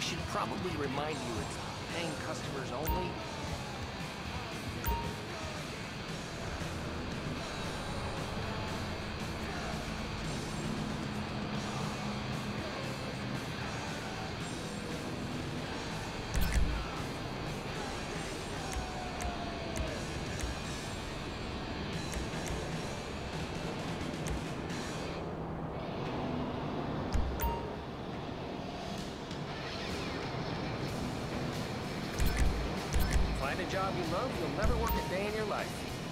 should probably remind you it's paying customers only. Find a job you love, you'll never work a day in your life.